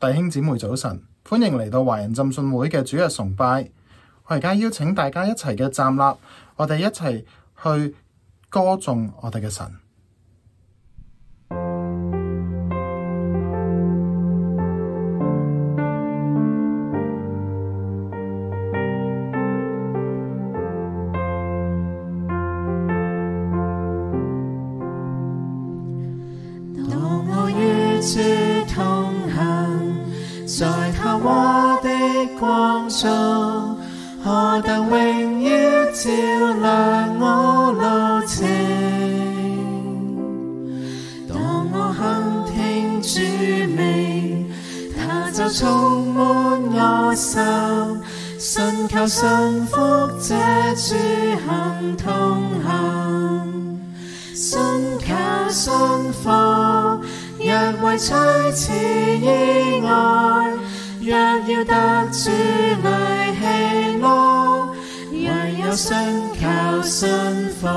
弟兄姊妹早晨，歡迎嚟到華人浸信會嘅主日崇拜。我而家邀請大家一齊嘅站立，我哋一齊去歌頌我哋嘅神。 當我與主同行，在他話的光中，何等榮耀照亮我路程。當我肯聽主命，他就充滿我心，信靠信服這主行同行，信靠信服，若為隨此意外，若要得主來喜樂，唯有信靠信服。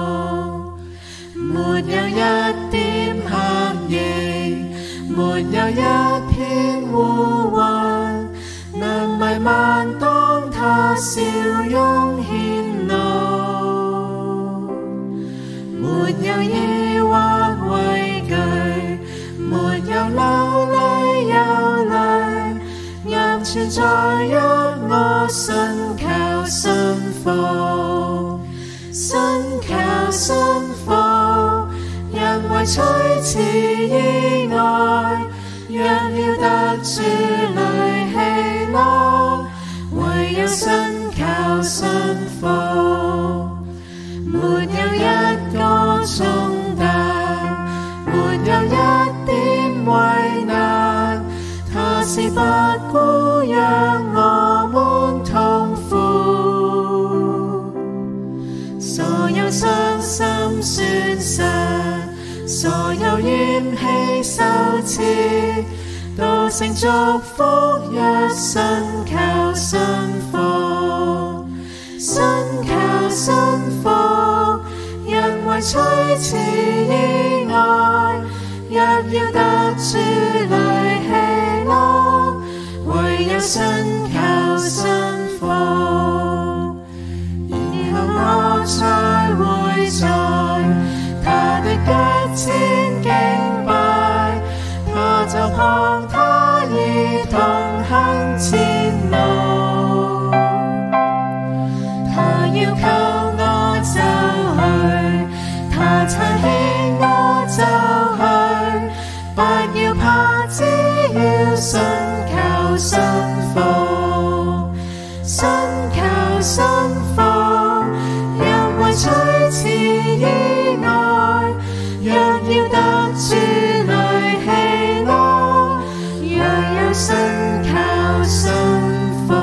沒有一點黑影，沒有一片烏雲，能迷漫當他笑容顯露。沒有疑惑畏懼，沒有流淚憂慮，若存在若我信靠信服，信靠信服，因為隨此意外，若要得主來喜樂，唯有信靠信服。沒有一個重擔，沒有一點為難，他是不顧讓我們痛苦。所有傷心損失，所有怨氣羞恥，都成祝福，若信靠信服，信靠信服，因為隨此意外，若要得主來喜樂，唯有信靠信服。以後我才會在他的腳前敬拜，他就旁他一同行前路。他要求我走去，他差遣我走去，不要怕，只要信靠信服，信靠信服，因為隨此意外，若要得主來喜樂，若有信靠信服。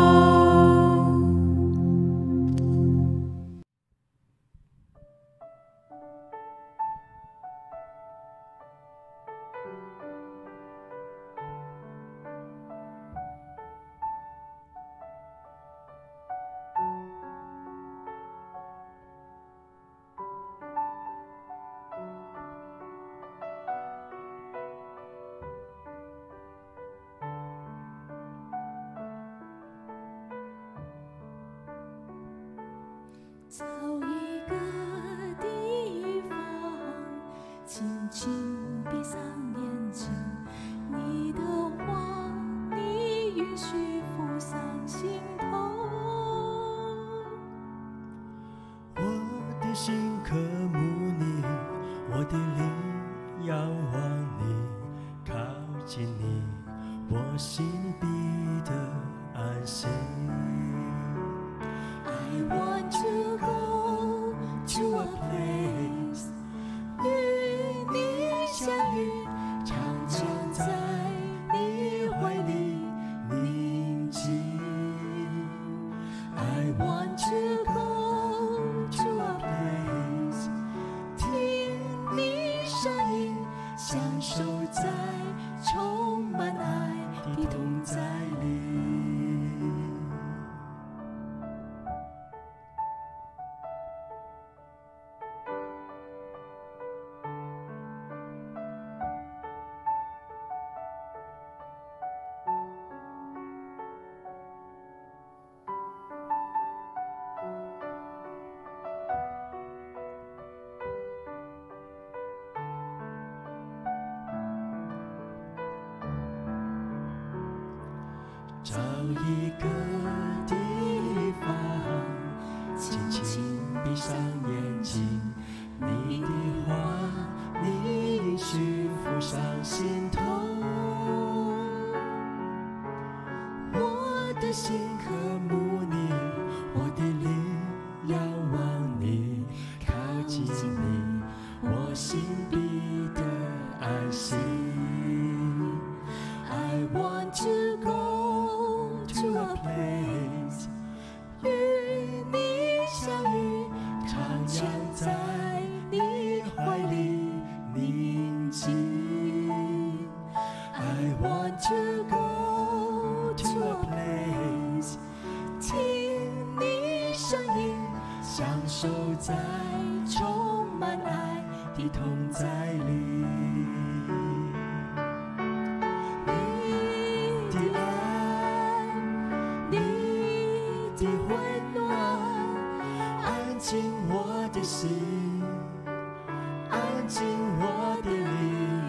找一個地方，輕輕閉上眼睛，你的話，你允許浮上心頭。 我的心渴慕你，我的靈仰望你，靠近你，我心必得安息。 I want to go to a place 與你相遇，常常在你懷裡寧靜。I want to go to a place 聽你聲音，享受在充滿愛的同在裡。 一个地方，轻轻闭上眼睛，你的话，你应许浮上心头。我的心渴慕你，我的灵仰望你，靠近你，我心必得安息。I want to go to a place 与你相遇，徜徉在你怀里宁静。I want to go to a place 听你声音，享受在充满爱的同在里。安静我的心，安静我的灵，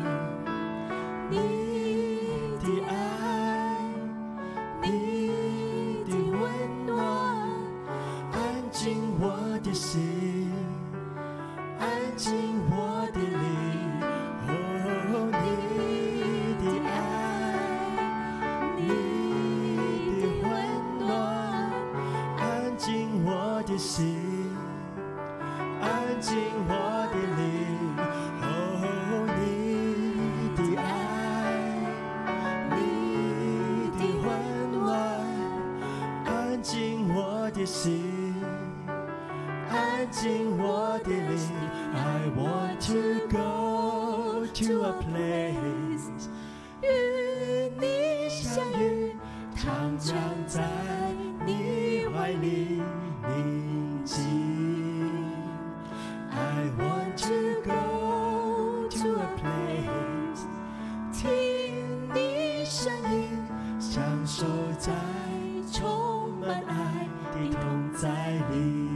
你的爱，你的温暖，安静我的心，安静我的灵，哦，你的爱，你的温暖，安静我的心。安静我的灵，哦，你的爱，你的温暖，安静我的心，安静我的灵。I want to go to a place 与你相遇，徜徉在你怀里宁静。I want to go to a place 听你声音，享受在充满爱的同在里。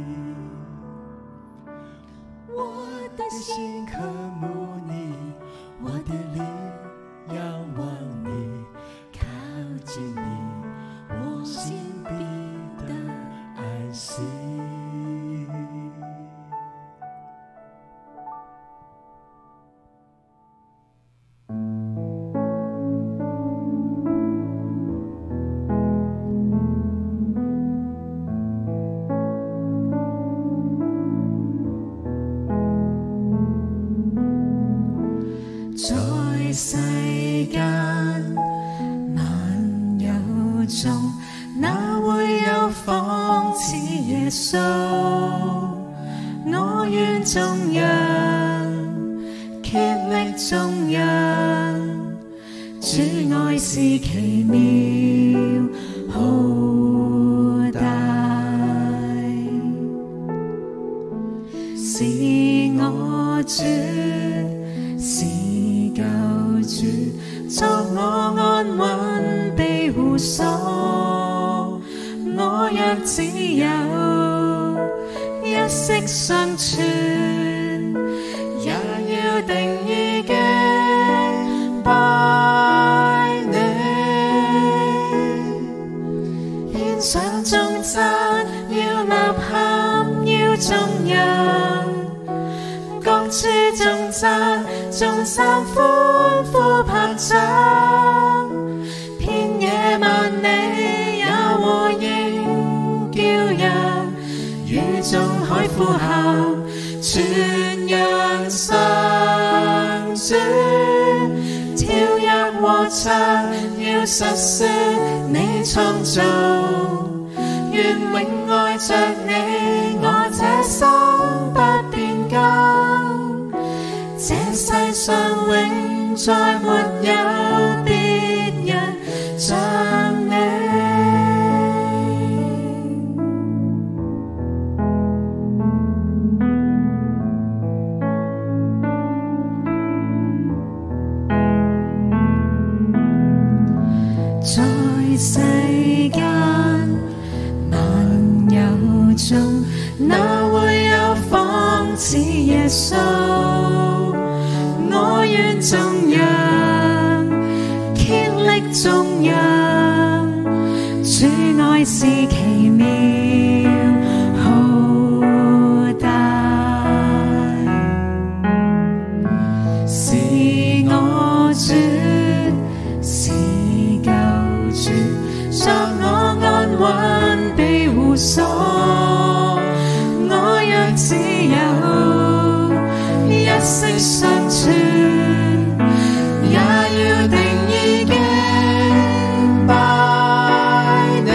我的心渴慕你，我的灵仰望你，靠近你，我心必得安息。 在世間萬有中，哪會有仿似耶穌？我願眾人竭力眾人，主愛是奇妙浩大，是我主，是救主，作我安穩庇護所。我若只有一息尚存，也要定意敬拜你，獻上頌讚，要吶喊，要眾人各處頌讚，眾山歡呼拍掌，遍野萬里也和應，叫人與眾海呼喊，傳揚上主，跳躍和唱，要述說你創造，願永愛着你，我這心不變更，這世上永再沒有別人像你。在世間萬有中，哪會有仿似耶穌？我願眾人竭力眾人， 愛是奇妙浩大，是我主，是救主，作我安穩庇護所。我若只有一息尚存，也要定意敬拜你，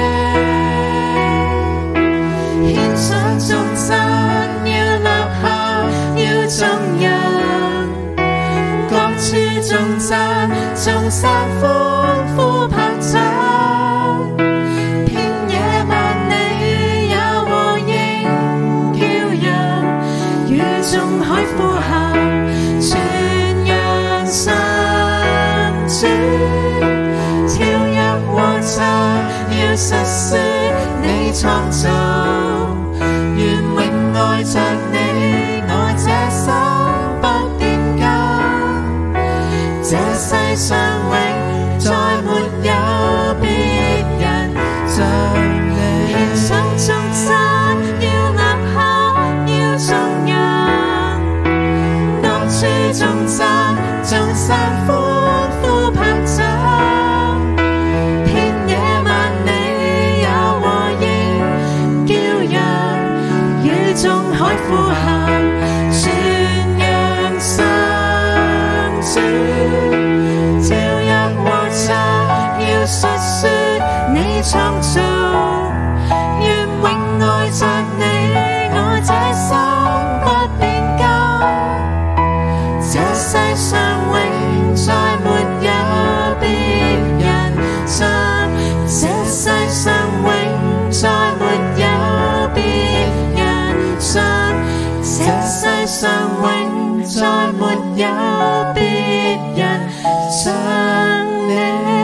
獻上頌讚，要立下，要頌揚，各處頌讚，眾山歡呼拍掌，遍野萬里也和應叫揚，與眾海呼喊，傳揚上主，跳躍和唱，要述說你創造，願永愛着你，我這心不變更，這世上永再沒有別人像你。獻上頌讚，要立下，要頌揚，各處頌讚，眾山歡呼拍掌，遍野萬里也和應叫揚，與眾海呼喊，傳揚上主，跳躍和唱，要述說你創造，願永愛着你，我這心不變更，這世上永再沒有別人像，這世上永再沒有別人像，這世上永再沒有別人像你。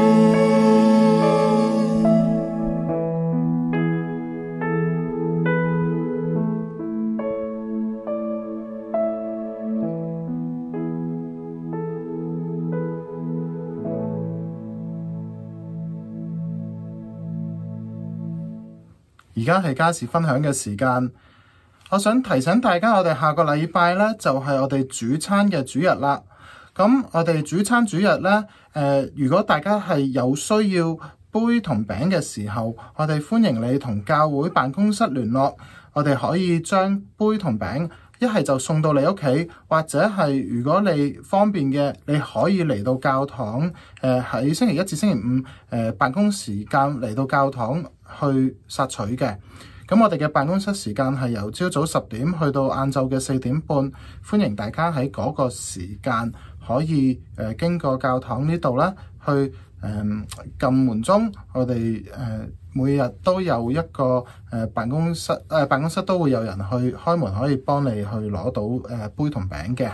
而家係家事分享嘅時間，我想提醒大家，我哋下個禮拜呢，就係我哋主餐嘅主日啦。咁我哋主餐主日呢，如果大家係有需要杯同餅嘅時候，我哋歡迎你同教會辦公室聯絡，我哋可以將杯同餅一係就送到你屋企，或者係如果你方便嘅，你可以嚟到教堂，喺星期一至星期五辦公時間嚟到教堂去索取嘅。咁我哋嘅辦公室時間係由朝早10點去到晏晝嘅4點半，歡迎大家喺嗰個時間可以經過教堂呢度啦，去撳門鐘。我哋每日都有一個辦公室都會有人去開門，可以幫你去攞到杯同餅嘅。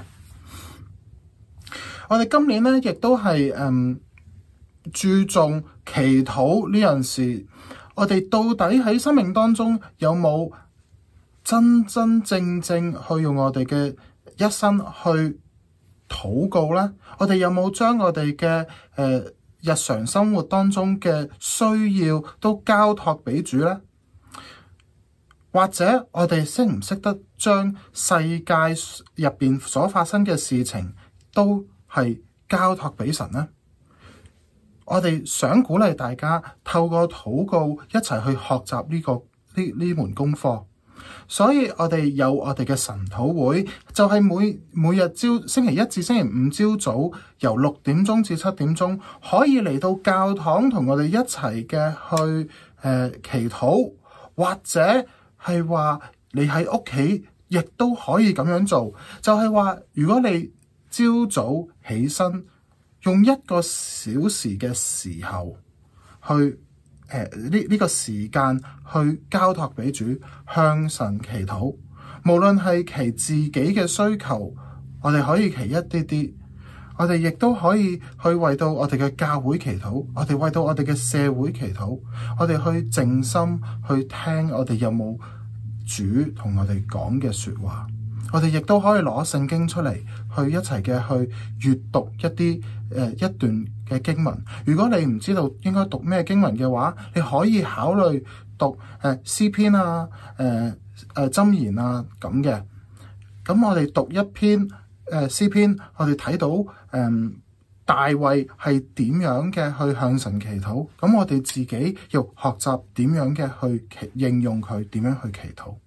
我哋今年呢亦都係注重祈禱呢樣事。我哋到底喺生命當中有冇真真正正去用我哋嘅一生去禱告呢？我哋有冇將我哋嘅日常生活當中嘅需要都交託俾主呢？或者我哋識唔識得將世界入邊所發生嘅事情都係交託俾神呢？我哋想鼓勵大家透過禱告一齊去學習呢門功課，所以我哋有我哋嘅晨禱會，就係每日星期一至星期五朝早由6點鐘至7點鐘，可以嚟到教堂同我哋一齊嘅去祈禱，或者係話你喺屋企亦都可以咁樣做，就係話如果你朝早起身，用1個小時嘅時候去呢個時間去交託俾主，向神祈禱。無論係祈自己嘅需求，我哋可以祈一啲啲，我哋亦都可以去為到我哋嘅教會祈禱，我哋為到我哋嘅社會祈禱，我哋去靜心去聽我哋有冇主同我哋講嘅說話。 我哋亦都可以攞聖經出嚟，去一齊嘅去閱讀一段嘅經文。如果你唔知道應該讀咩經文嘅話，你可以考慮讀詩篇啊、箴言啊咁嘅。咁我哋讀一篇詩篇，我哋睇到大衛係點樣嘅去向神祈禱，咁我哋自己要學習點樣嘅去應用佢，點樣去祈禱。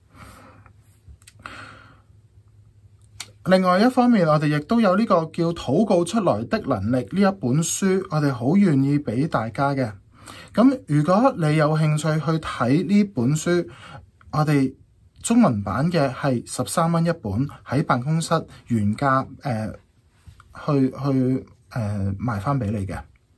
另外一方面，我哋亦都有呢個叫禱告出來的能力呢一本書，我哋好願意俾大家嘅。咁如果你有興趣去睇呢本書，我哋中文版嘅係13蚊一本，喺辦公室原價去賣翻俾你嘅。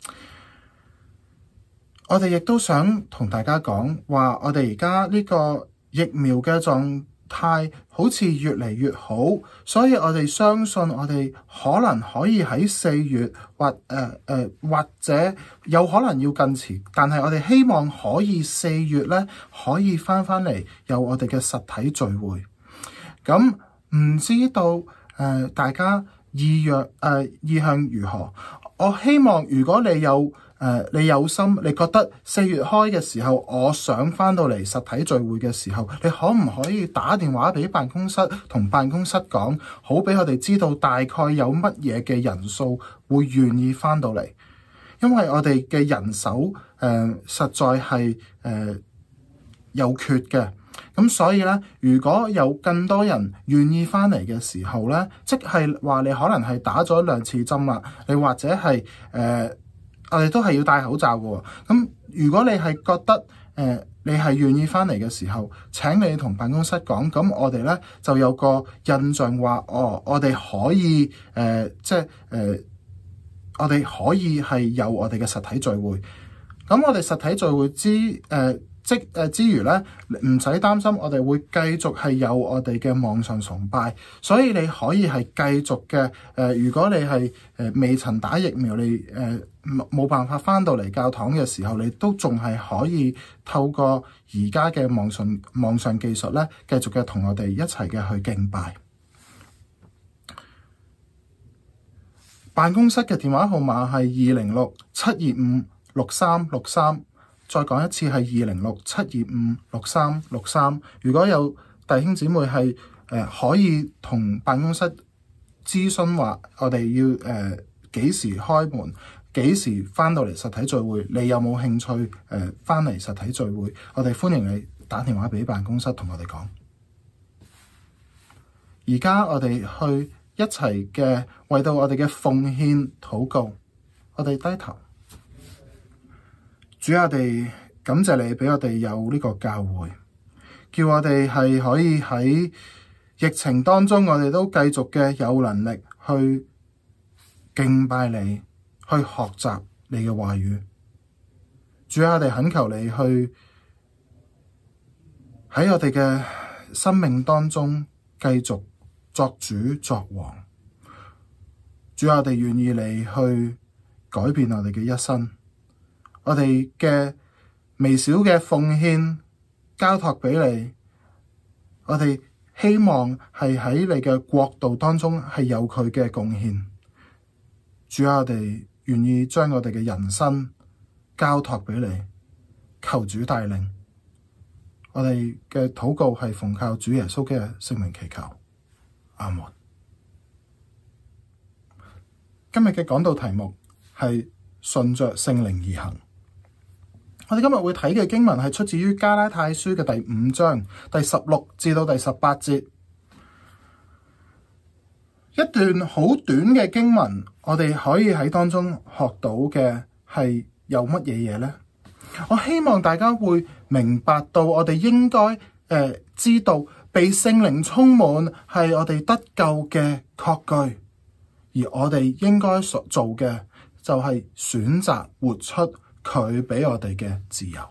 我哋亦都想同大家講話，我哋而家呢個疫苗嘅狀態好似越嚟越好，所以我哋相信我哋可能可以喺4月或者有可能要更遲，但係我哋希望可以4月咧可以翻嚟有我哋嘅實體聚會。咁唔知道大家意向如何？我希望如果你有心，你覺得4月開嘅時候，我想翻到嚟實體聚會嘅時候，你可唔可以打電話俾辦公室，同辦公室講，好俾我哋知道大概有乜嘢嘅人數會願意翻到嚟？因為我哋嘅人手實在係有缺嘅。咁所以咧，如果有更多人願意翻嚟嘅時候咧，即係話你可能係打咗2次針啦，你或者係我哋都係要戴口罩嘅喎。咁如果你係覺得你係願意翻嚟嘅時候，請你同辦公室講，咁我哋咧就有個印象話，我哋可以我哋可以係有我哋嘅實體聚會。咁我哋實體聚會之餘咧，唔使擔心，我哋會繼續係有我哋嘅網上崇拜，所以你可以係繼續嘅。如果你係未曾打疫苗，你冇辦法翻到嚟教堂嘅時候，你都仲係可以透過而家嘅網上技術咧，繼續嘅同我哋一齊嘅去敬拜。辦公室嘅電話號碼係206-725-6363。再講一次係206-725-6363。如果有弟兄姊妹係可以同辦公室諮詢話，我哋要幾時開門，幾時翻到嚟實體聚會，你有冇興趣翻嚟實體聚會？我哋歡迎你打電話俾辦公室同我哋講。而家我哋去一齊嘅為到我哋嘅奉獻禱告，我哋低頭。主，我哋感謝你俾我哋有呢個教會，叫我哋係可以喺疫情當中，我哋都繼續嘅有能力去敬拜你，去學習你嘅話語。主，我哋懇求你去喺我哋嘅生命當中繼續作主作王。主，我哋願意你去改變我哋嘅一生。我哋嘅微小嘅奉獻交託俾你，我哋希望係喺你嘅國度當中係有佢嘅貢獻。主啊，我哋願意將我哋嘅人生交託俾你，求主帶領。我哋嘅禱告係奉靠主耶穌嘅聖名祈求，阿門。今日嘅講道題目係順着聖靈而行。我哋今日會睇嘅經文係出自於加拉太書嘅第5章第16至到第18節，一段好短嘅經文。我哋可以喺當中學到嘅係有乜嘢嘢呢？我希望大家會明白到，我哋應該知道被聖靈充滿係我哋得救嘅確據，而我哋應該所做嘅就係選擇活出佢俾我哋嘅自由。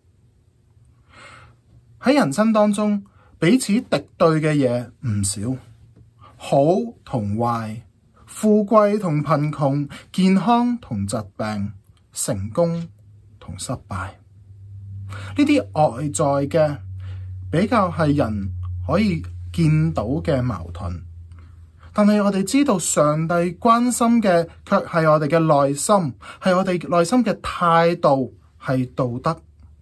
喺人生當中，彼此敵對嘅嘢唔少，好同壞，富貴同貧窮，健康同疾病，成功同失敗。呢啲外在嘅比較係人可以見到嘅矛盾。但係我哋知道上帝關心嘅卻係我哋嘅內心，係我哋內心嘅態度，係道德。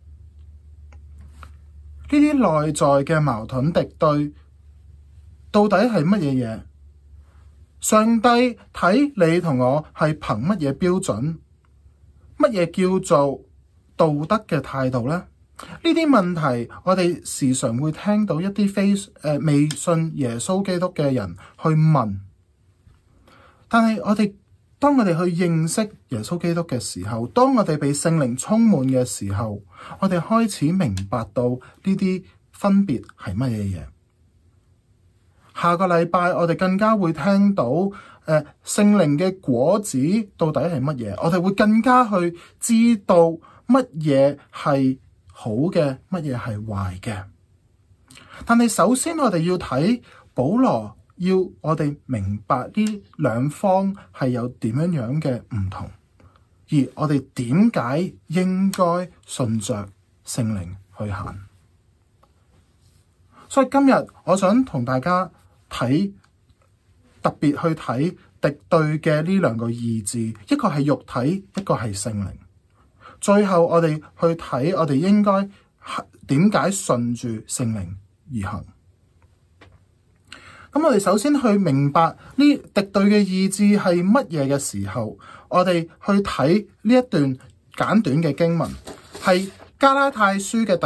呢啲內在嘅矛盾敵對，到底係乜嘢嘢？上帝睇你同我係憑乜嘢標準？乜嘢叫做道德嘅態度呢？呢啲問題我哋時常會聽到一啲未信耶穌基督嘅人去問，但係當我哋去認識耶穌基督嘅時候，當我哋被聖靈充滿嘅時候，我哋開始明白到呢啲分別係乜嘢嘢。下個禮拜我哋更加會聽到聖靈嘅果子到底係乜嘢，我哋會更加去知道乜嘢係好嘅，乜嘢係壞嘅。但係首先我哋要睇保羅要我哋明白呢兩方係有點樣嘅唔同，而我哋點解應該順着聖靈去行。所以今日我想同大家特別去睇敵對嘅呢兩個意志，一個係肉體，一個係聖靈。最後我哋去睇我哋應該點解順住聖靈而行。咁我哋首先去明白呢敵對嘅意志係乜嘢嘅時候，我哋去睇呢一段簡短嘅經文，係加拉太書嘅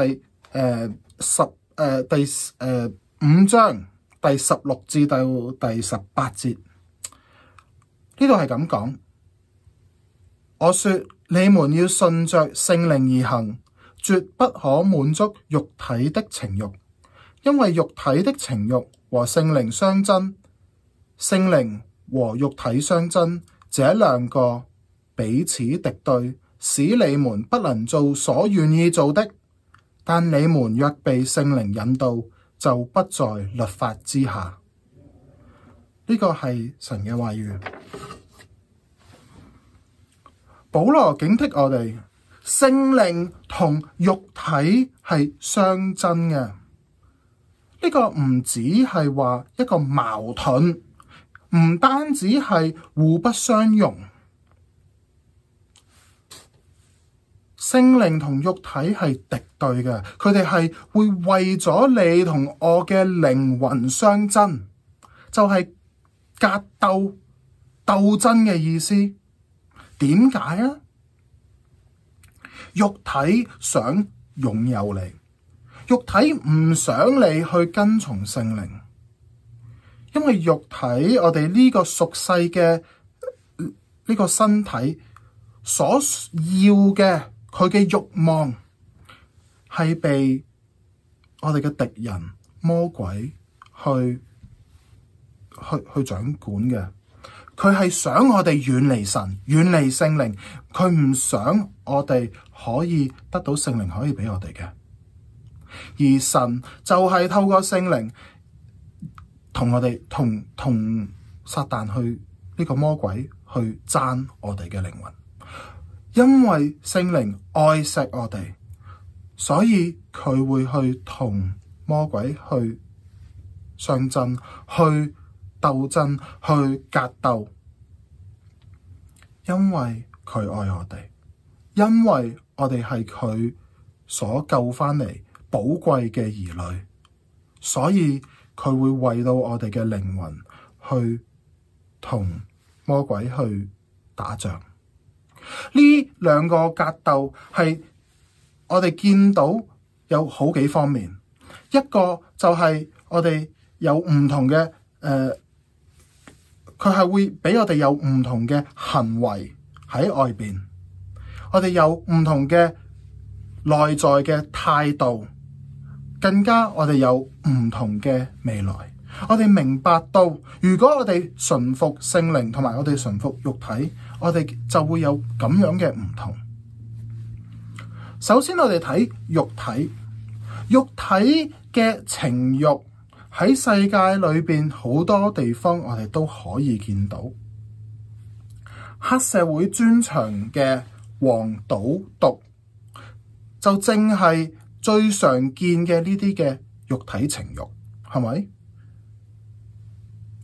第5章第16至到第18節。呢度係咁講：我說你們要順着聖靈而行，絕不可滿足肉體的情慾，因為肉體的情慾和聖靈相爭，聖靈和肉體相爭，這兩個彼此敵對，使你們不能做所願意做的。但你們若被聖靈引導，就不在律法之下。呢個係神嘅話語。保羅警惕我哋，聖靈同肉體係相爭嘅。呢個唔只係話一個矛盾，唔單止係互不相容。聖靈同肉體係敵對嘅，佢哋係會為咗你同我嘅靈魂相爭，就係格鬥、鬥爭嘅意思。點解啊？肉體想擁有你，肉體唔想你去跟從聖靈，因為肉體我哋呢個屬世嘅呢個身體所要嘅，佢嘅慾望係被我哋嘅敵人魔鬼去掌管嘅。佢係想我哋遠離神，遠離聖靈，佢唔想我哋可以得到聖靈可以俾我哋嘅。而神就係透過聖靈同我哋同撒旦去呢個魔鬼去爭我哋嘅靈魂。因為聖靈愛錫我哋，所以佢會去同魔鬼去相爭，去鬥爭，去格鬥。因為佢愛我哋，因為我哋係佢所救翻嚟寶貴嘅兒女，所以佢會為到我哋嘅靈魂去同魔鬼去打仗。呢兩個格鬥係我哋見到有好幾方面，一個就係我哋有唔同嘅佢係會俾我哋有唔同嘅行為喺外邊，我哋有唔同嘅內在嘅態度，更加我哋有唔同嘅未來。我哋明白到，如果我哋順服聖靈同埋我哋順服肉體，我哋就會有咁樣嘅唔同。首先我哋睇肉體，肉體嘅情慾喺世界裏邊好多地方我哋都可以見到。黑社會專長嘅黃賭毒就正係最常見嘅呢啲嘅肉體情慾，係咪？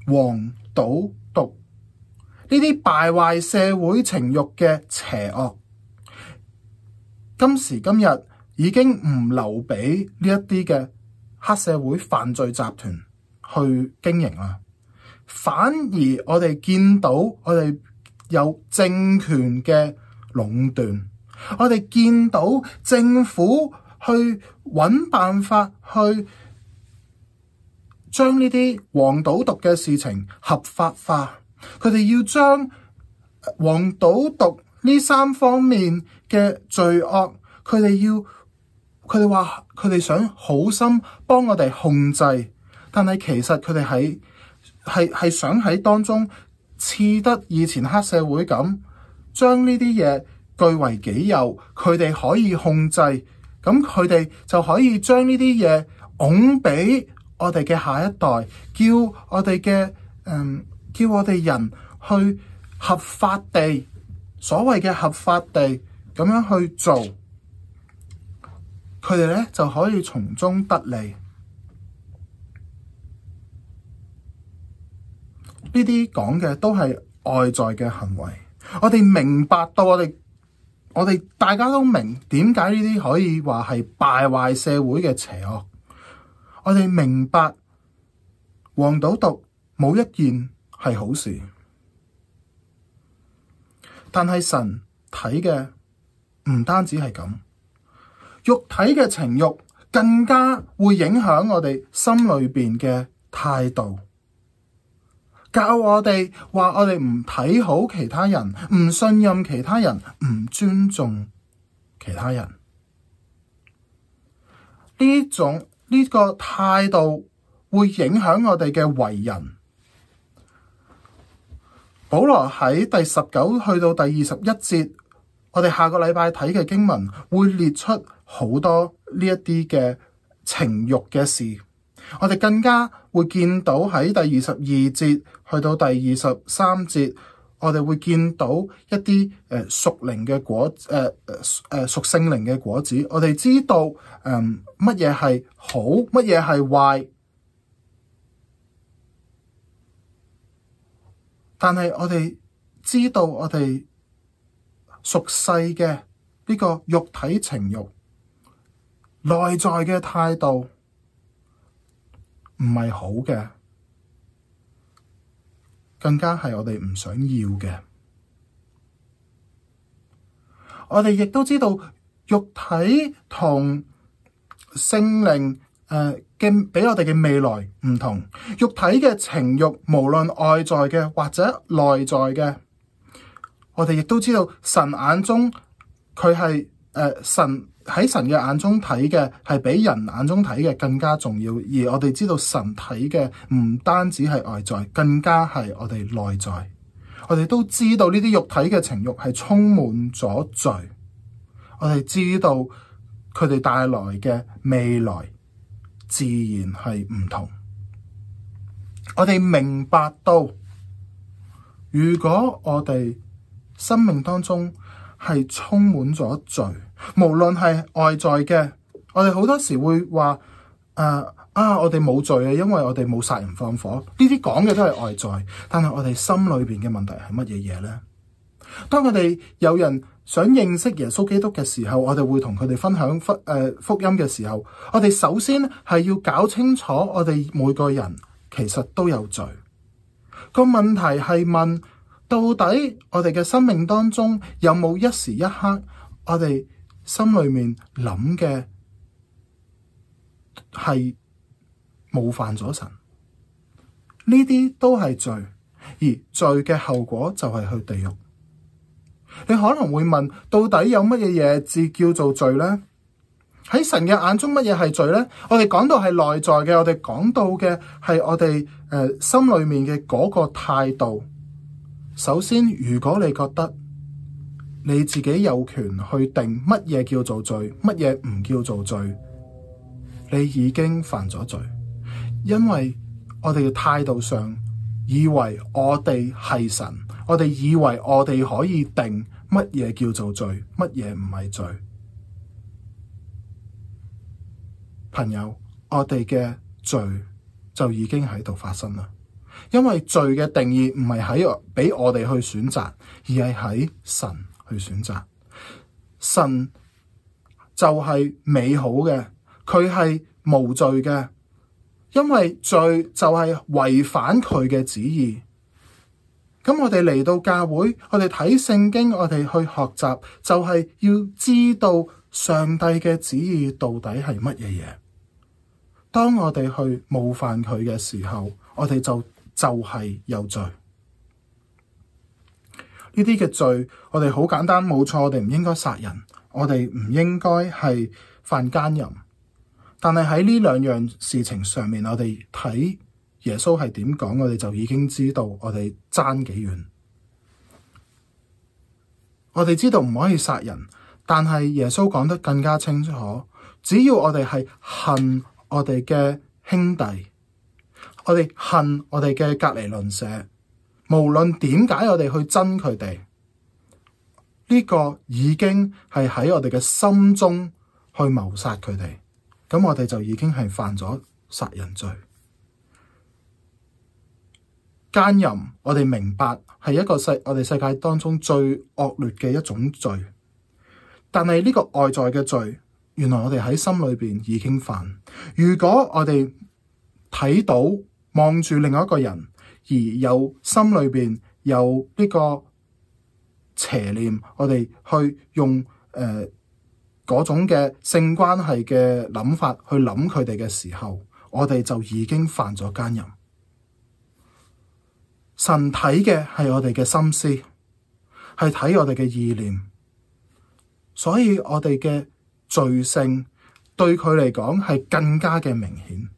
黃、賭、毒呢啲敗壞社會情慾嘅邪惡，今時今日已經唔留俾呢一啲嘅黑社會犯罪集團去經營啦。反而我哋見到我哋有政權嘅壟斷，我哋見到政府去揾辦法去將呢啲黃賭毒嘅事情合法化，佢哋要將黃賭毒呢三方面嘅罪惡，佢哋話佢哋想好心幫我哋控制，但係其實佢哋係想喺當中似得以前黑社會咁，將呢啲嘢據為己有，佢哋可以控制，咁佢哋就可以將呢啲嘢拱俾我哋嘅下一代，叫我哋人去合法地，所謂嘅合法地咁樣去做，佢哋咧就可以從中得利。呢啲講嘅都係外在嘅行為，我哋明白到我哋大家都明點解呢啲可以話係敗壞社會嘅邪惡。我哋明白黃賭毒冇一件係好事，但係神睇嘅唔單止係咁，肉體嘅情慾更加會影響我哋心裏邊嘅態度，教我哋話我哋唔睇好其他人，唔信任其他人，唔尊重其他人。呢個態度會影響我哋嘅為人。保羅喺第19去到第21節，我哋下個禮拜睇嘅經文會列出好多呢一啲嘅情慾嘅事。我哋更加會見到喺第22節去到第23節，我哋會見到一啲屬靈嘅果屬聖靈嘅果子。我哋知道乜嘢係好，乜嘢係壞，但係我哋知道我哋屬世嘅呢個肉體情慾內在嘅態度唔係好嘅，更加係我哋唔想要嘅。我哋亦都知道肉體同聖靈嘅俾我哋嘅未來唔同。肉體嘅情慾無論外在嘅或者內在嘅，我哋亦都知道神眼中佢係喺神嘅眼中睇嘅係比人眼中睇嘅更加重要，而我哋知道神睇嘅唔單止係外在，更加係我哋內在。我哋都知道呢啲肉體嘅情慾係充滿咗罪，我哋知道佢哋帶來嘅未來自然係唔同。我哋明白到，如果我哋生命當中係充滿咗罪，無論係外在嘅，我哋好多時會話我哋冇罪啊，因為我哋冇殺人放火。呢啲講嘅都係外在，但係我哋心裏邊嘅問題係乜嘢嘢呢？當我哋有人想認識耶穌基督嘅時候，我哋會同佢哋分享福音嘅時候，我哋首先係要搞清楚我哋每個人其實都有罪。個問題係問，到底我哋嘅生命當中有冇一時一刻我哋心裏面諗嘅係冒犯咗神？呢啲都係罪，而罪嘅後果就係去地獄。你可能會問，到底有乜嘢嘢至叫做罪呢？喺神嘅眼中乜嘢係罪呢？我哋講到係內在嘅，我哋講到嘅係我哋心裏面嘅嗰個態度。首先，如果你覺得你自己有權去定乜嘢叫做罪，乜嘢唔叫做罪，你已經犯咗罪。因為我哋嘅態度上以為我哋係神，我哋以為我哋可以定乜嘢叫做罪，乜嘢唔係罪。朋友，我哋嘅罪就已經喺度發生啦。 因為罪嘅定義唔係喺俾我哋去選擇，而係喺神去選擇。神就係美好嘅，佢係無罪嘅，因為罪就係違反佢嘅旨意。咁我哋嚟到教會，我哋睇聖經，我哋去學習，就係要知道上帝嘅旨意到底係乜嘢嘢。當我哋去冒犯佢嘅時候，我哋就係有罪。呢啲嘅罪，我哋好簡單，冇錯，我哋唔應該殺人，我哋唔應該係犯奸淫。但係喺呢兩樣事情上面，我哋睇耶穌係點講，我哋就已經知道我哋爭幾遠。我哋知道唔可以殺人，但係耶穌講得更加清楚，只要我哋係恨我哋嘅兄弟，我哋恨我哋嘅隔離鄰舍，無論點解我哋去憎佢哋，呢個已經係喺我哋嘅心中去謀殺佢哋，咁我哋就已經係犯咗殺人罪。奸淫，我哋明白係一個我哋世界當中最惡劣嘅一種罪，但係呢個外在嘅罪，原來我哋喺心裏邊已經犯。如果我哋睇到望住另外一個人，而有心裏邊有呢個邪念，我哋去用嗰種嘅性關係嘅諗法去諗佢哋嘅時候，我哋就已經犯咗奸淫。神睇嘅係我哋嘅心思，係睇我哋嘅意念，所以我哋嘅罪性對佢嚟講係更加嘅明顯。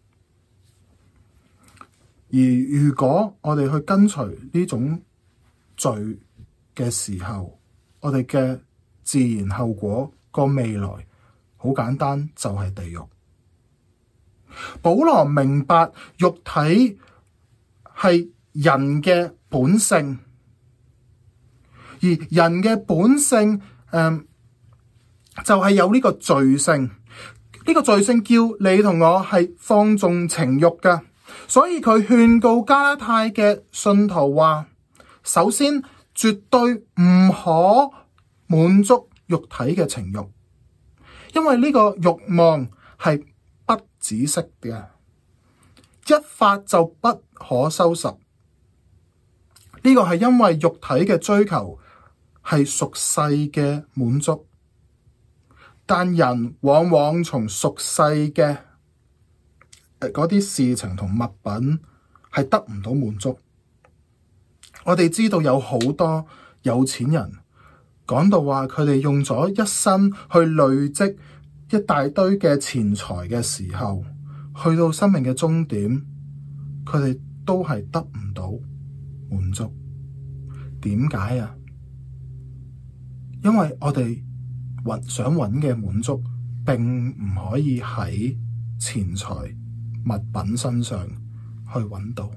而如果我哋去跟隨呢種罪嘅時候，我哋嘅自然後果個未來好簡單，就係地獄。保羅明白肉體係人嘅本性，而人嘅本性就係有呢個罪性。呢個罪性叫你同我係放縱情慾㗎，所以佢勸告加拉太嘅信徒話：首先絕對唔可滿足肉體嘅情慾，因為呢個慾望係不止息嘅，一發就不可收拾。呢個係因為肉體嘅追求係屬世嘅滿足，但人往往從屬世嘅嗰啲事情同物品係得唔到滿足。我哋知道有好多有錢人講到話，佢哋用咗一生去累積一大堆嘅錢財嘅時候，去到生命嘅終點，佢哋都係得唔到滿足。點解啊？因為我哋想揾嘅滿足並唔可以喺錢財物品身上去揾到。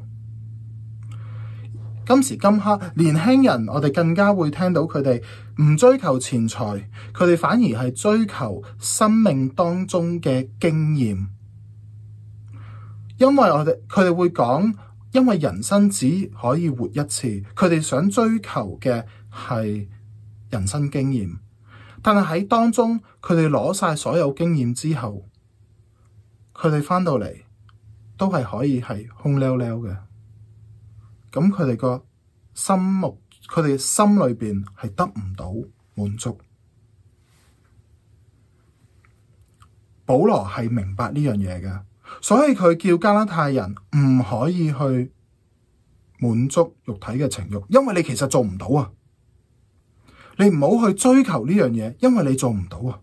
今時今刻年輕人，我哋更加會聽到佢哋唔追求錢財，佢哋反而係追求生命當中嘅經驗。因為佢哋會講，因為人生只可以活一次，佢哋想追求嘅係人生經驗。但係喺當中，佢哋攞晒所有經驗之後，佢哋翻到嚟都係可以係空溜溜嘅。咁佢哋個佢哋心裏邊係得唔到滿足。保羅係明白呢樣嘢嘅，所以佢叫加拉太人唔可以去滿足肉體嘅情慾，因為你其實做唔到啊！你唔好去追求呢樣嘢，因為你做唔到啊。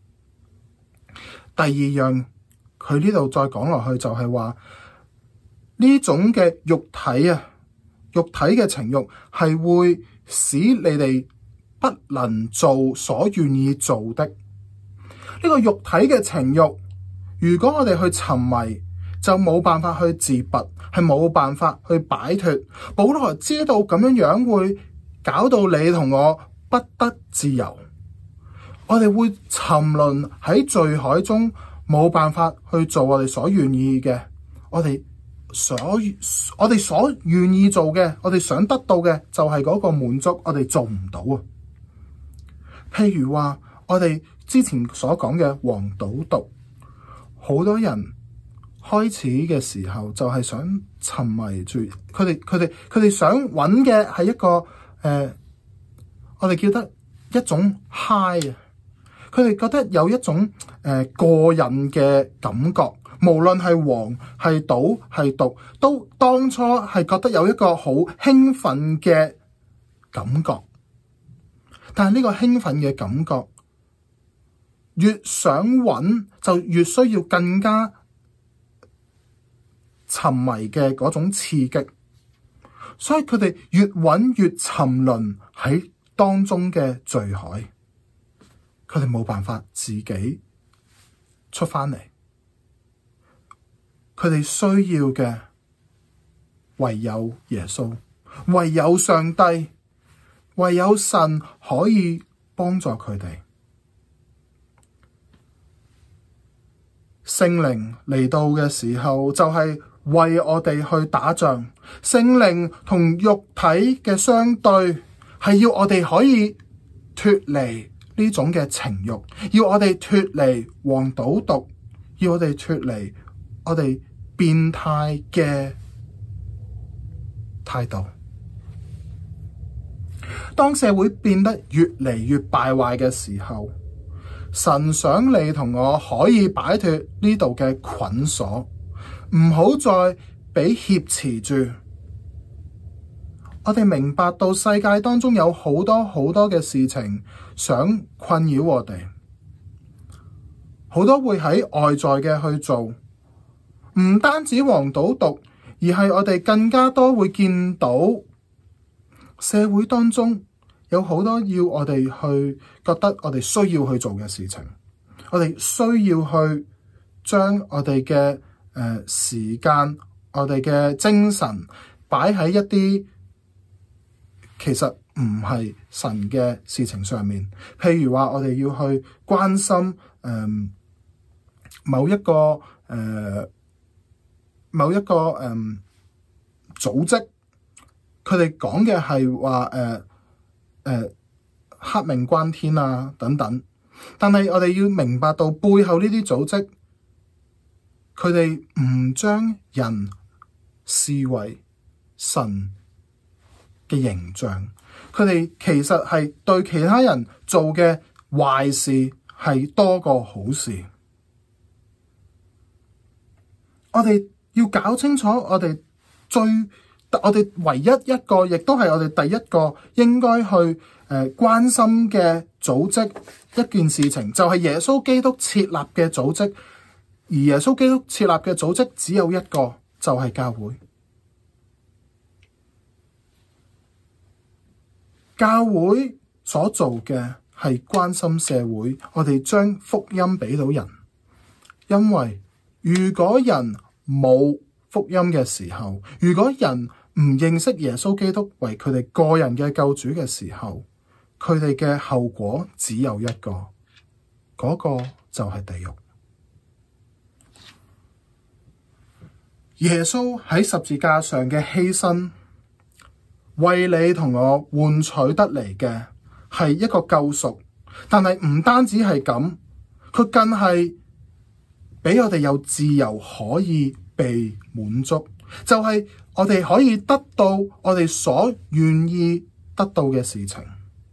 第二樣，佢呢度再講落去就係話呢種嘅肉體啊，肉體嘅情慾係會使你哋不能做所願意做的。呢個肉體嘅情慾，如果我哋去沉迷，就冇辦法去自拔，係冇辦法去擺脫。保羅知道咁樣樣會搞到你同我不得自由，我哋會沉淪喺罪海中，冇辦法去做我哋所願意嘅，我哋我哋所願意做嘅，我哋想得到嘅就係嗰個滿足，我哋做唔到啊。譬如話我哋之前所講嘅黃賭毒，好多人開始嘅時候就係想沉迷住，佢哋想揾嘅係一個我哋叫得一種 high 啊，佢哋覺得有一種過癮嘅感覺，無論係黃係賭係毒，都當初係覺得有一個好興奮嘅感覺。但係呢個興奮嘅感覺，越想揾就越需要更加沉迷嘅嗰種刺激，所以佢哋越揾越沉淪喺當中嘅罪海，佢哋冇辦法自己出返嚟，佢哋需要嘅唯有耶穌，唯有上帝，唯有神可以幫助佢哋。聖靈嚟到嘅時候，就係為我哋去打仗。聖靈同肉體嘅相對，係要我哋可以脫離呢種嘅情慾，要我哋脫離黃賭毒，要我哋脫離我哋變態嘅態度。當社會變得越嚟越敗壞嘅時候，神想你同我可以擺脫呢度嘅捆鎖，唔好再俾挾持住。我哋明白到世界當中有好多好多嘅事情想困擾我哋，好多會喺外在嘅去做，唔單止黃賭毒，而係我哋更加多會見到社會當中有好多要我哋去覺得我哋需要去做嘅事情，我哋需要去將我哋嘅時間、我哋嘅精神擺喺一啲其實唔係神嘅事情上面。譬如話我哋要去關心某一個組織，佢哋講嘅係話黑命關天啊等等，但係我哋要明白到背後呢啲組織，佢哋唔將人視為神嘅形象，佢哋其實係對其他人做嘅壞事係多過好事。我哋要搞清楚我哋唯一一個，亦都係我哋第一個應該去關心嘅組織一件事情，就係耶穌基督設立嘅組織。而耶穌基督設立嘅組織只有一個，就係教會。教會所做嘅係關心社會，我哋將福音俾到人。因為如果人冇福音嘅時候，如果人唔認識耶穌基督為佢哋個人嘅救主嘅時候，佢哋嘅後果只有一個，嗰個就係地獄。耶穌喺十字架上嘅犧牲，為你同我換取得嚟嘅係一個救贖，但係唔單止係咁，佢更係俾我哋有自由可以被滿足，就係我哋可以得到我哋所願意得到嘅事情。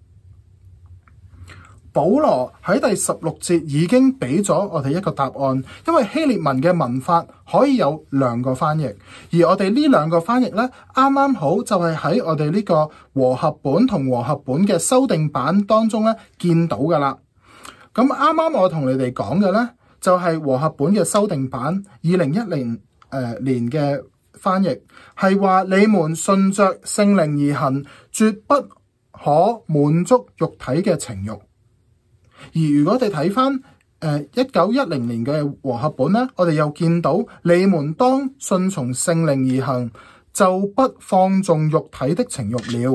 保羅喺第16節已經俾咗我哋一個答案，因為希臘文嘅文法可以有兩個翻譯，而我哋呢兩個翻譯呢，啱啱好就係喺我哋呢個和合本同和合本嘅修訂版當中呢見到噶啦。咁啱啱我同你哋講嘅呢，就係和合本嘅修訂版2010年嘅翻譯，係話你們順着聖靈而行，絕不可滿足肉體嘅情慾。而如果我哋睇翻1910年嘅和合本呢，我哋又見到你們當順從聖靈而行，就不放縱肉體的情慾了。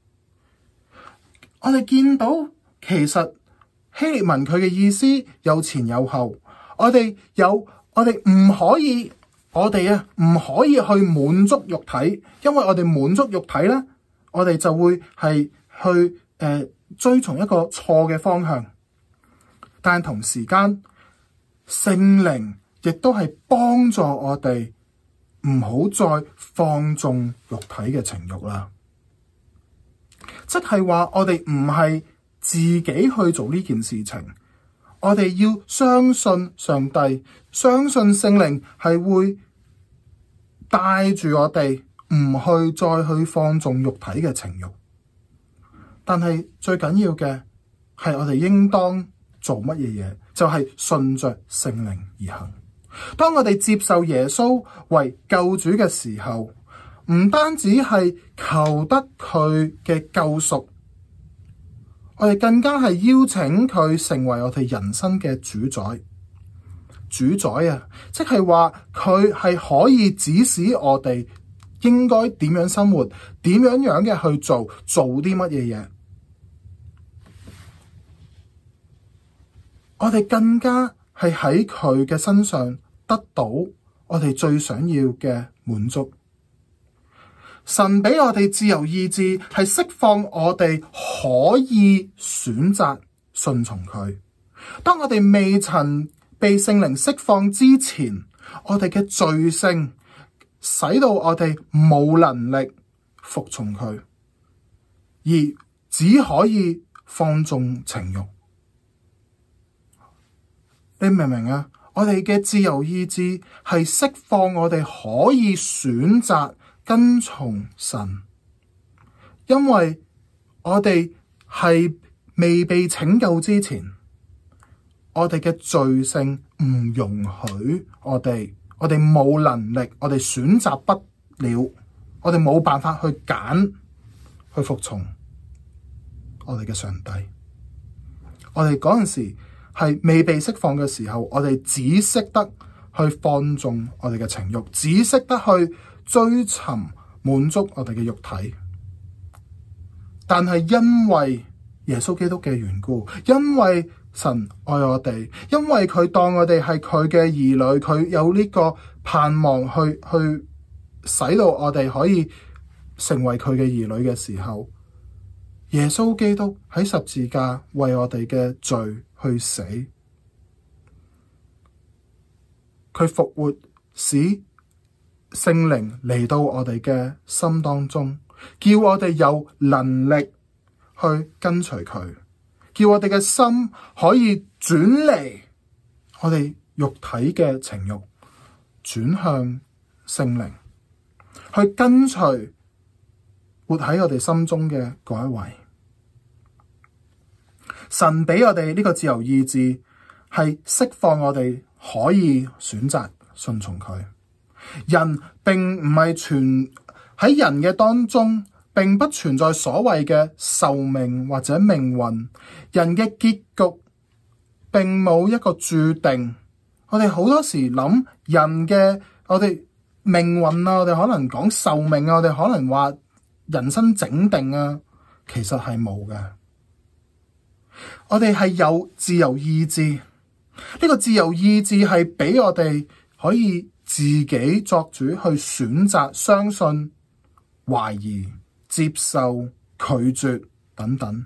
我哋見到其實希臘文佢嘅意思有前有後，我哋唔可以我哋唔可以去滿足肉體，因為我哋滿足肉體咧，我哋就會係去追從一個錯嘅方向。但同時間，聖靈亦都係幫助我哋唔好再放縱肉體嘅情慾啦。即係話我哋唔係自己去做呢件事情，我哋要相信上帝，相信聖靈係會帶住我哋唔去再去放縱肉體嘅情慾。但係最緊要嘅係我哋應當做乜嘢嘢，就係順着聖靈而行。當我哋接受耶穌為救主嘅時候，唔單止係求得佢嘅救贖，我哋更加係邀請佢成為我哋人生嘅主宰。主宰即係話佢係可以指使我哋應該點樣生活，點樣嘅去做啲乜嘢嘢。我哋更加係喺佢嘅身上得到我哋最想要嘅滿足。神俾我哋自由意志，係釋放我哋可以選擇順從佢。當我哋未曾被聖靈釋放之前，我哋嘅罪性使到我哋冇能力服從佢，而只可以放縱情慾。你明唔明啊？我哋嘅自由意志係釋放我哋可以選擇跟從神，因為我哋係未被拯救之前，我哋嘅罪性唔容許我哋冇能力，我哋選擇不了，我哋冇辦法去揀去服從我哋嘅上帝。我哋嗰陣時係未被釋放嘅時候，我哋只識得去放縱我哋嘅情慾，只識得去追尋滿足我哋嘅肉體。但係因為耶穌基督嘅緣故，因為神愛我哋，因為佢當我哋係佢嘅兒女，佢有呢個盼望去使到我哋可以成為佢嘅兒女嘅時候，耶穌基督喺十字架為我哋嘅罪去死，佢復活，使聖靈嚟到我哋嘅心當中，叫我哋有能力去跟隨佢，叫我哋嘅心可以轉離我哋肉體嘅情慾，轉向聖靈，去跟隨活喺我哋心中嘅嗰一位。神俾我哋呢個自由意志，係釋放我哋可以選擇順從佢。人並唔係喺人嘅當中，並不存在所謂嘅壽命或者命運。人嘅結局並冇一個注定。我哋好多時諗人嘅我哋命運啊，我哋可能講壽命啊，我哋可能話人生整定啊，其實係冇嘅。我哋係有自由意志，呢個自由意志係俾我哋可以自己作主去選擇、相信、懷疑、接受、拒絕等等。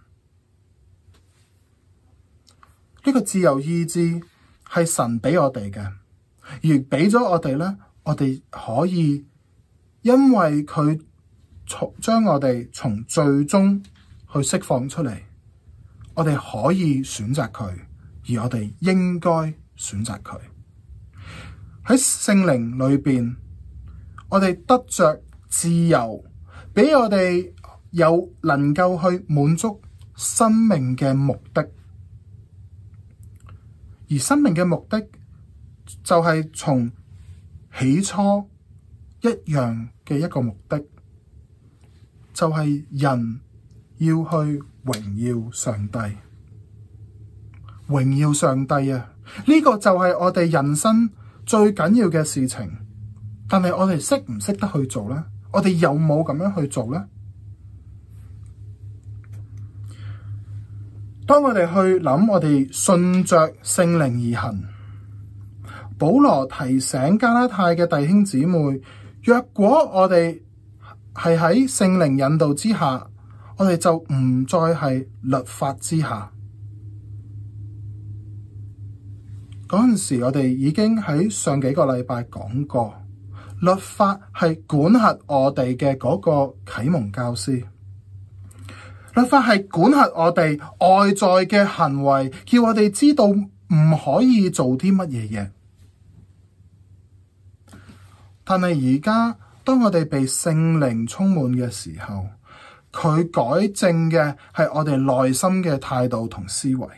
呢個自由意志係神俾我哋嘅，而俾咗我哋咧，我哋可以因為佢將我哋從罪中去釋放出嚟。我哋可以選擇佢，而我哋應該選擇佢。喺聖靈裏邊，我哋得着自由，俾我哋有能夠去滿足生命嘅目的。而生命嘅目的就係從起初一樣嘅一個目的，就係人要去榮耀上帝，榮耀上帝啊！呢個就係我哋人生最緊要嘅事情。但係我哋識唔識得去做呢？我哋有冇咁樣去做呢？當我哋去諗，我哋順着聖靈而行， 保羅提醒加拉太嘅弟兄姊妹，若果我哋係喺聖靈引導之下，我哋就唔再係律法之下。嗰陣時，我哋已經喺上幾個禮拜講過，律法係管轄我哋嘅嗰個啟蒙教師。律法係管轄我哋外在嘅行為，叫我哋知道唔可以做啲乜嘢嘢。但係而家，當我哋被聖靈充滿嘅時候，佢改正嘅係我哋內心嘅態度同思維。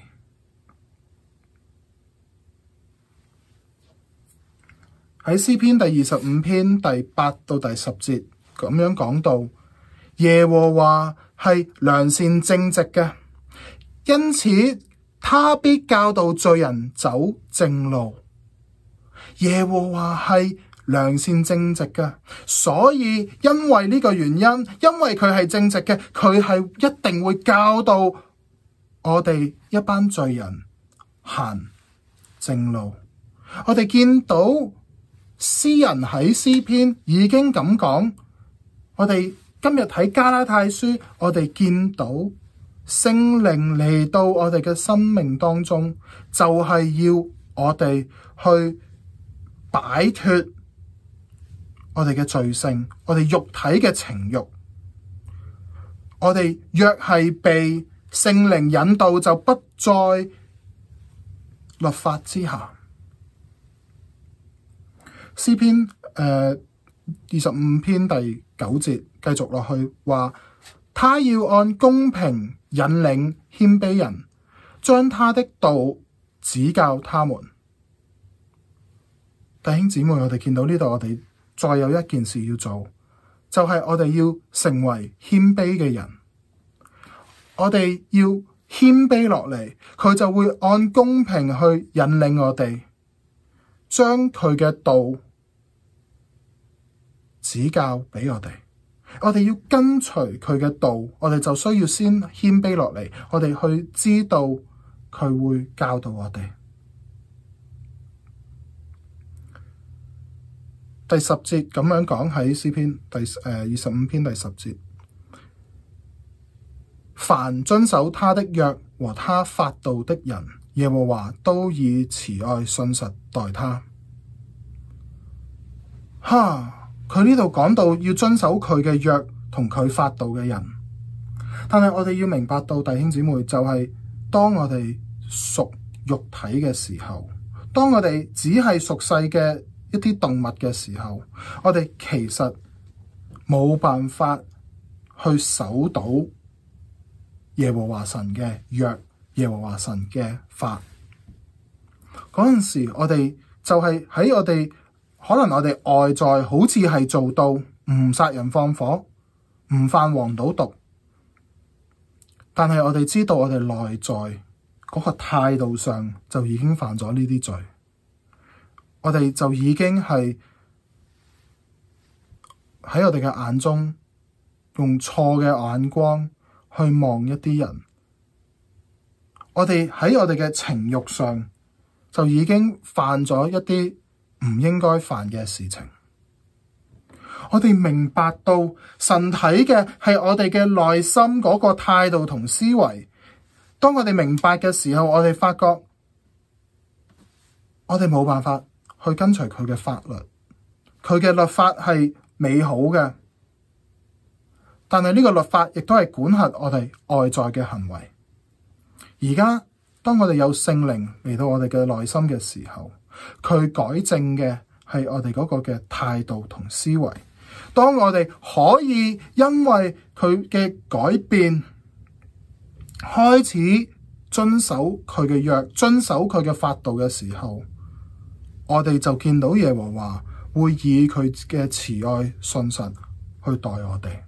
喺詩篇第25篇第8到第10節咁樣講到，耶和華係良善正直嘅，因此他必教導罪人走正路。耶和華係良善正直嘅，所以因為呢個原因，因為佢係正直嘅，佢係一定會教導我哋一班罪人行正路。我哋見到詩人喺詩篇已經咁講，我哋今日睇加拉太書，我哋見到聖靈嚟到我哋嘅生命當中，就係要我哋去擺脫我哋嘅罪性，我哋肉體嘅情慾。我哋若係被聖靈引導，就不在律法之下。詩篇25篇第9節繼續落去話，他要按公平引領謙卑人，將他的道指教他們。弟兄姊妹，我哋見到呢度，我哋再有一件事要做，就係我哋要成為謙卑嘅人。我哋要謙卑落嚟，佢就會按公平去引領我哋，將佢嘅道指教俾我哋。我哋要跟隨佢嘅道，我哋就需要先謙卑落嚟，我哋去知道佢會教導我哋。第10節咁樣講，喺詩篇25篇第10節，凡遵守他的約和他法度的人，耶和華都以慈愛信實待他。佢呢度講到要遵守佢嘅約同佢法度嘅人，但係我哋要明白到，弟兄姊妹，就係當我哋屬肉體嘅時候，當我哋只係屬世嘅一啲動物嘅時候，我哋其實冇辦法去守到耶和華神嘅約，耶和華神嘅法。嗰陣時，我哋就係喺我哋可能我哋外在好似係做到唔殺人放火，唔犯黃賭毒，但係我哋知道我哋內在嗰個態度上就已經犯咗呢啲罪。我哋就已經係喺我哋嘅眼中用錯嘅眼光去望一啲人。我哋喺我哋嘅情慾上就已經犯咗一啲唔應該犯嘅事情。我哋明白到神睇嘅係我哋嘅內心嗰個態度同思維。當我哋明白嘅時候，我哋發覺我哋冇辦法去跟隨佢嘅法律，佢嘅律法係美好嘅，但係呢個律法亦都係管轄我哋外在嘅行為。而家當我哋有聖靈嚟到我哋嘅內心嘅時候，佢改正嘅係我哋嗰個嘅態度同思維。當我哋可以因為佢嘅改變，開始遵守佢嘅約，遵守佢嘅法度嘅時候，我哋就見到耶和華會以佢嘅慈愛信實去待我哋。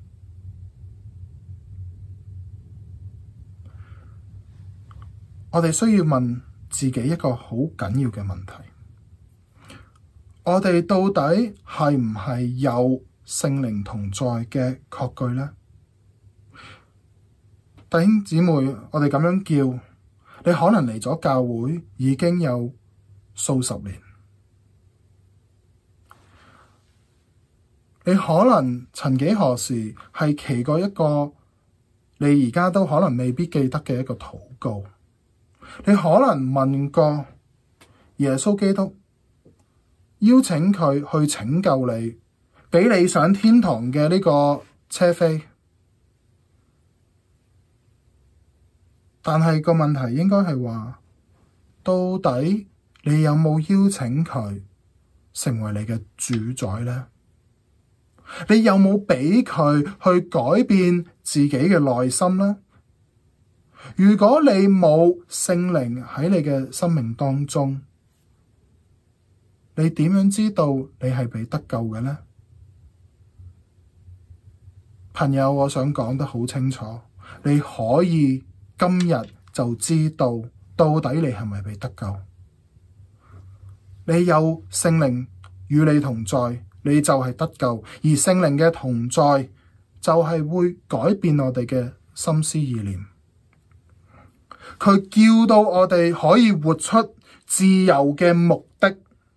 我哋需要問自己一個好緊要嘅問題：我哋到底係唔係有聖靈同在嘅確據呢？弟兄姊妹，我哋咁樣叫，你可能嚟咗教會已經有數十年， 你可能曾幾何時係祈過一個你而家都可能未必記得嘅一個禱告，你可能問過耶穌基督，邀請佢去拯救你，俾你上天堂嘅呢個車飛。但係個問題應該係話，到底你有冇邀請佢成為你嘅主宰呢？你有冇俾佢去改變自己嘅內心呢？如果你冇聖靈喺你嘅生命當中，你點樣知道你係被得救嘅呢？朋友，我想講得好清楚，你可以今日就知道到底你係咪被得救。你有聖靈與你同在，你就係得救，而聖靈嘅同在就係會改變我哋嘅心思意念。佢叫到我哋可以活出自由嘅目的。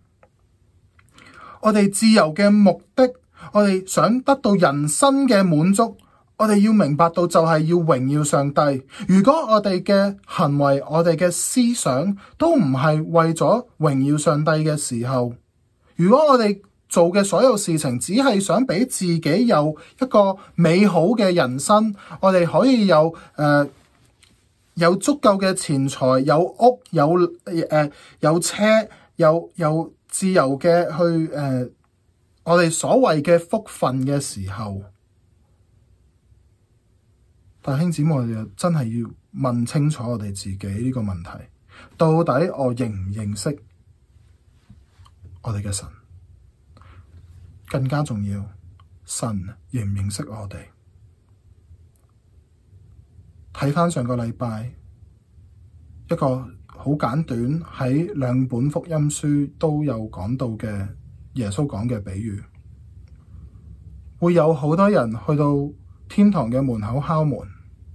我哋自由嘅目的，我哋想得到人生嘅滿足，我哋要明白到就係要榮耀上帝。如果我哋嘅行為，我哋嘅思想都唔係為咗榮耀上帝嘅時候，如果我哋做嘅所有事情只係想俾自己有一個美好嘅人生，我哋可以有足夠嘅錢財，有屋，有車，有自由嘅去我哋所謂嘅福分嘅時候，弟兄姊妹，我哋真係要問清楚我哋自己呢個問題，到底我認唔認識我哋嘅神？更加重要，神認唔認識我哋？睇返上個禮拜一個好簡短喺兩本福音書都有講到嘅耶穌講嘅比喻，會有好多人去到天堂嘅門口敲門，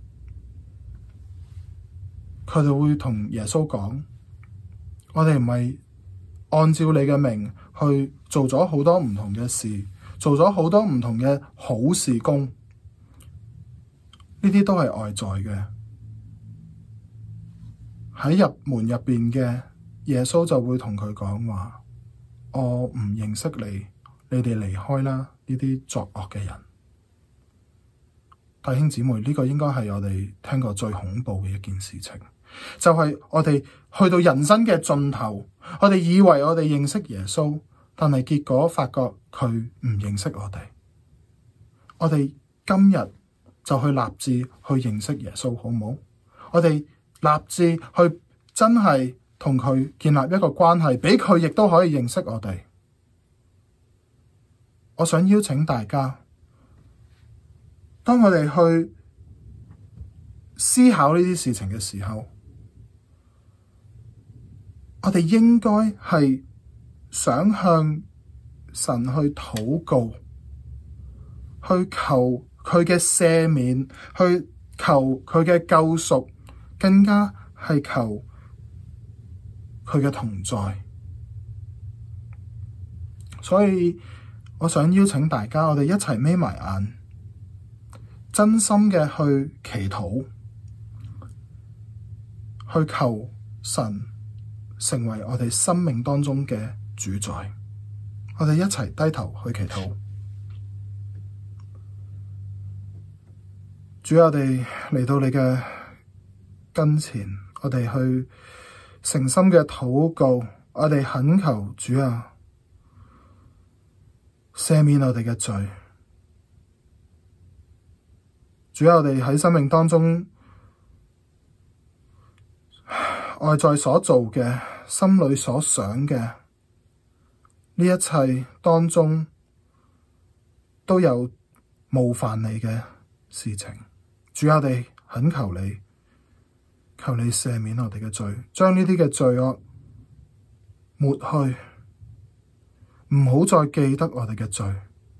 佢哋會同耶穌講：我哋唔係按照你嘅名去做咗好多唔同嘅事，做咗好多唔同嘅好事工，呢啲都係外在嘅。喺入門入邊嘅耶穌就會同佢講話：我唔認識你，你哋離開啦！呢啲作惡嘅人。弟兄姊妹，呢個應該係我哋聽過最恐怖嘅一件事情，就係我哋去到人生嘅盡頭，我哋以為我哋認識耶穌，但係結果發覺佢唔認識我哋。我哋今日就去立志去認識耶穌，好唔好？我哋立志去真係同佢建立一個關係，俾佢亦都可以認識我哋。我想邀請大家，當我哋去思考呢啲事情嘅時候，我哋應該係想向神去禱告，去求佢嘅赦免，去求佢嘅救贖，更加係求佢嘅同在。所以我想邀請大家，我哋一齊眯埋眼，真心嘅去祈禱，去求神成為我哋生命當中嘅主宰。我哋一齊低頭去祈禱。主，我哋嚟到你嘅跟前，我哋去誠心嘅禱告，我哋懇求主啊，赦免我哋嘅罪。主啊，我哋喺生命當中外在所做嘅，心裏所想嘅，呢一切當中都有冒犯你嘅事情。主啊，我哋懇求你，求你赦免我哋嘅罪，將呢啲嘅罪惡抹去，唔好再記得我哋嘅罪。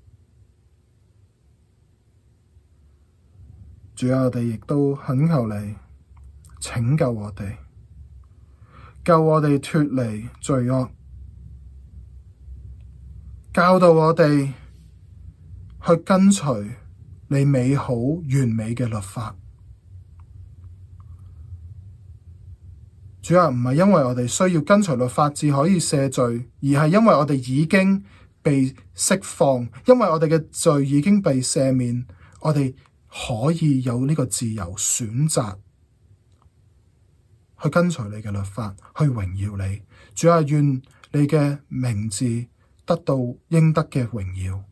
主啊，我哋亦都懇求你拯救我哋，救我哋脫離罪惡，教導我哋去跟隨你美好完美嘅律法。主啊，唔係因為我哋需要跟隨律法至可以赦罪，而係因為我哋已經被釋放，因為我哋嘅罪已經被赦免，我哋可以有呢個自由選擇去跟隨你嘅律法，去榮耀你。主啊，願你嘅名字得到應得嘅榮耀。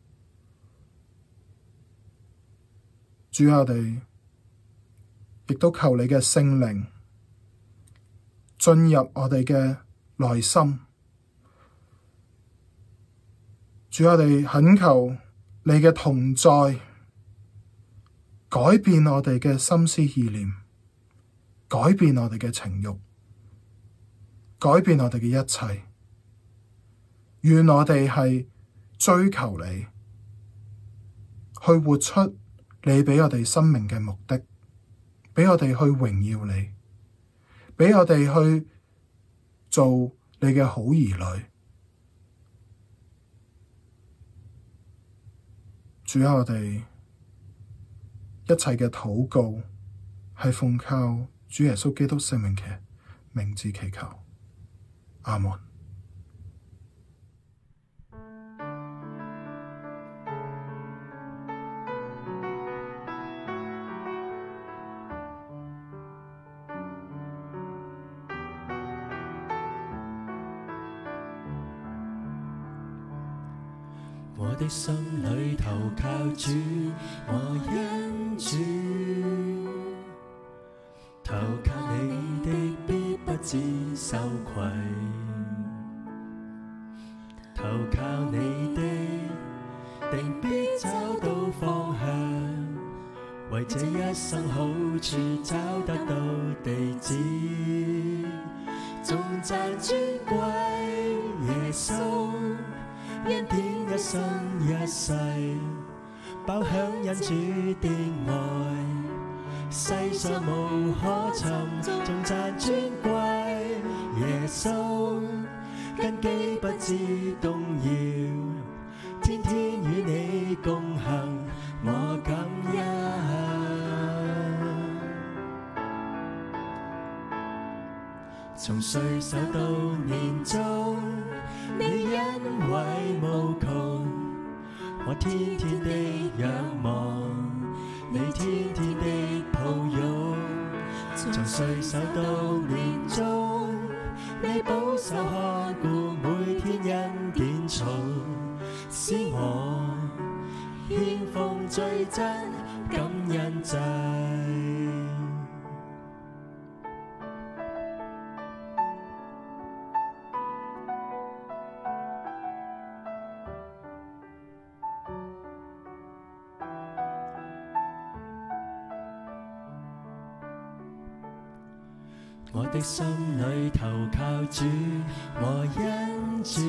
主啊，我哋亦都求你嘅聖靈進入我哋嘅內心。主啊，我哋懇求你嘅同在，改變我哋嘅心思意念，改變我哋嘅情慾，改變我哋嘅一切。願我哋係追求你，去活出你畀我哋生命嘅目的，畀我哋去榮耀你，畀我哋去做你嘅好兒女。主啊，我哋一切嘅禱告係奉靠主耶穌基督聖名嘅名字祈求，阿門。 我的心裏投靠主，我因主投靠你的，必不致羞愧；投靠你的，定必找到方向。為這一生好處找得到地址，頌讚尊貴耶穌。恩典一生一世，飽享恩主的愛，世上無可尋，頌讚尊貴耶穌，根基不致動搖，天天與你共行，我感恩。從歲首到年終，你恩惠無窮，我天天的仰望，你天天的抱擁。從歲首到年終，你保守看顧，每天恩典重，使我獻奉最真感恩祭。我的心裏投靠主，我因主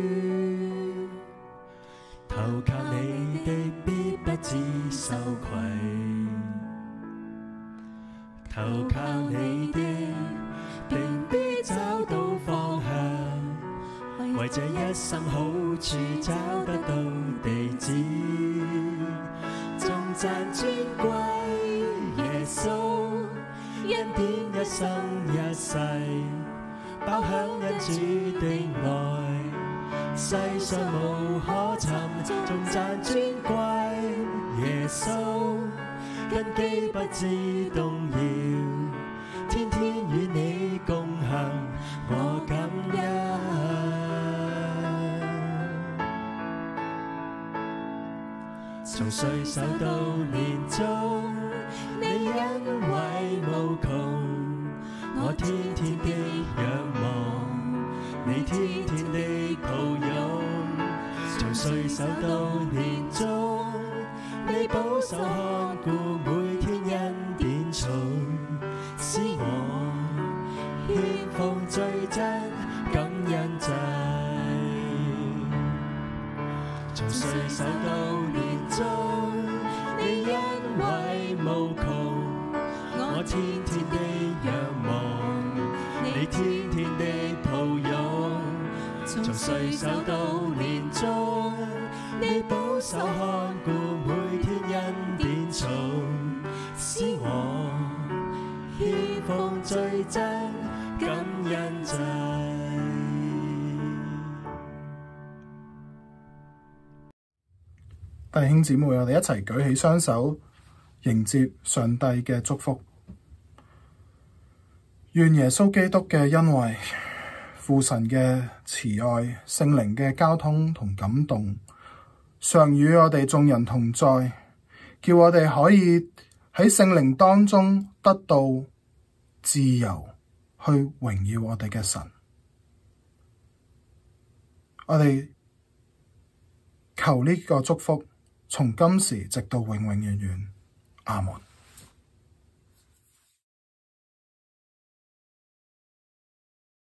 投靠你的，必不致羞愧；投靠你的，定必找到方向。為這一生好處找得到地址，頌讚尊貴耶穌。恩典一生一世，飽享恩主的愛，世上無可尋，頌讚尊貴耶穌，根基不致動搖，天天與你共行，我感恩。從歲首到年終，你恩惠無窮，我天天的仰望，你天天的抱擁。從歲首到年終，你保守看顧，每天恩典重，使我獻奉最真感恩祭。從歲首到年終，你恩惠無窮，我天天的仰望，你天天的抱擁。從歲首到年終，你保守看顧。 恩典重，使我獻奉最真感恩祭。 弟兄姊妹，我哋一齊舉起雙手，迎接上帝嘅祝福。願耶穌基督嘅恩惠、父神嘅慈愛、聖靈嘅交通同感動，常與我哋眾人同在，叫我哋可以喺聖靈當中得到自由，去榮耀我哋嘅神。我哋求呢個祝福，從今時直到永永遠遠。阿門。